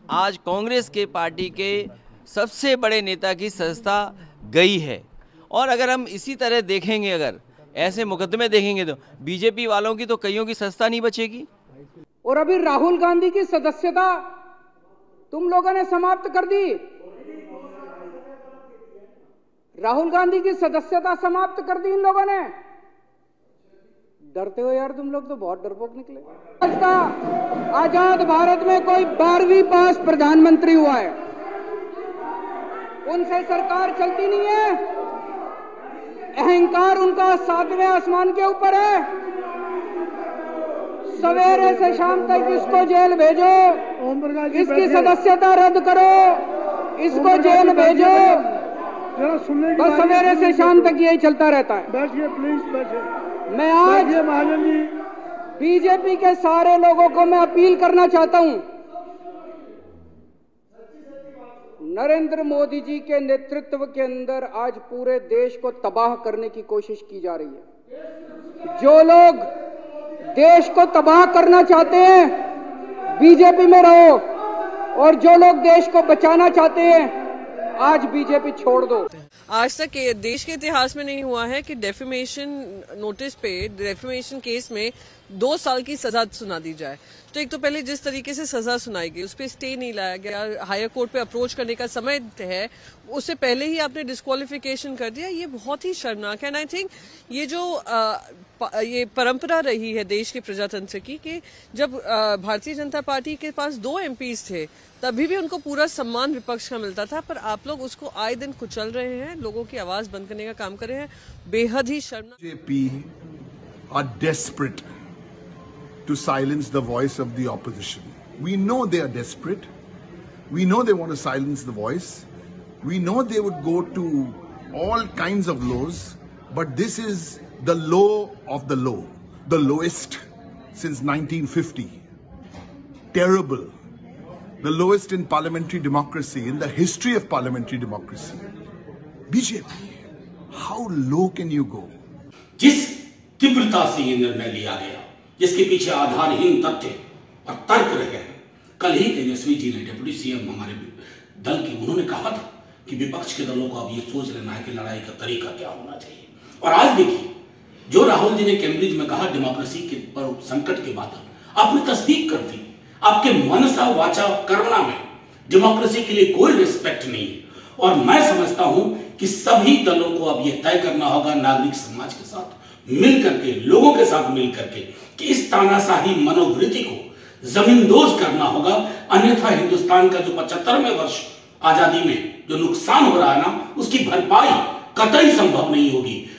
आज कांग्रेस के पार्टी के सबसे बड़े नेता की सदस्यता गई है। और अगर हम इसी तरह देखेंगे, अगर ऐसे मुकदमे देखेंगे तो बीजेपी वालों की तो कईयों की सदस्यता नहीं बचेगी। और अभी राहुल गांधी की सदस्यता तुम लोगों ने समाप्त कर दी। राहुल गांधी की सदस्यता समाप्त कर दी इन लोगों ने। डरते हो यार, तुम लोग तो बहुत डरपोक निकले। आजाद भारत में कोई 12वीं पास प्रधानमंत्री हुआ है, उनसे सरकार चलती नहीं है। अहंकार उनका 7वें आसमान के ऊपर है। सवेरे से शाम तक इसको जेल भेजो, इसकी सदस्यता रद्द करो, इसको जेल भेजो, बस सवेरे से शाम तक यही चलता रहता है। बैठिए प्लीज, बैठिए। मैं आज महाजन जी, बीजेपी के सारे लोगों को मैं अपील करना चाहता हूं, नरेंद्र मोदी जी के नेतृत्व के अंदर आज पूरे देश को तबाह करने की कोशिश की जा रही है। जो लोग देश को तबाह करना चाहते हैं बीजेपी में रहो, और जो लोग देश को बचाना चाहते हैं आज बीजेपी छोड़ दो। आज तक देश के इतिहास में नहीं हुआ है कि डेफेमेशन नोटिस पे, डेफेमेशन केस में 2 साल की सजा सुना दी जाए। तो एक तो पहले जिस तरीके से सजा सुनाई गई उस पर स्टे नहीं लाया गया, हायर कोर्ट पे अप्रोच करने का समय है, उससे पहले ही आपने डिस्क्वालिफिकेशन कर दिया। ये बहुत ही शर्मनाक है। एंड आई थिंक ये जो ये परंपरा रही है देश के प्रजातंत्र की कि जब भारतीय जनता पार्टी के पास 2 MPs थे तभी भी उनको पूरा सम्मान विपक्ष का मिलता था, पर आप लोग उसको आए दिन कुचल रहे हैं, लोगों की आवाज बंद करने का काम कर रहे हैं। बेहद ही शर्मनाक। BJP are desperate to silence the voice of the opposition. We know they are desperate. We know they want to silence the voice. We know they would go to all kinds of lows, but this is the low of the low, the lowest since 1950. Terrible. The lowest in parliamentary democracy, in the history of parliamentary democracy. BJP, how low can you go? जिस तीव्रता से ये निर्णय लिया गया, जिसके पीछे आधारहीन तथ्य और तर्क रहे हैं, कल ही तेजस्वी जी ने, डिप्टी सीएम हमारे दल के, उन्होंने कहा था कि विपक्ष के दलों को अब ये सोच लेना है कि लड़ाई का तरीका क्या होना चाहिए। और आज देखिए, जो राहुल जी ने कैम्ब्रिज में कहा डेमोक्रेसी के पर संकट के बादल, आपने तस्दीक कर दी। आपके मनसा वाचा कर्मणा में डेमोक्रेसी के लिए कोई रिस्पेक्ट नहीं है। और मैं समझता हूं कि सभी दलों को अब यह तय करना होगा नागरिक समाज के साथ मिल करके, लोगों के साथ मिल करके, कि इस तानाशाही मनोवृत्ति को जमींदोज करना होगा। अन्यथा हिंदुस्तान का जो 75वें वर्ष आजादी में जो नुकसान हो रहा है ना, उसकी भरपाई कतई संभव नहीं होगी।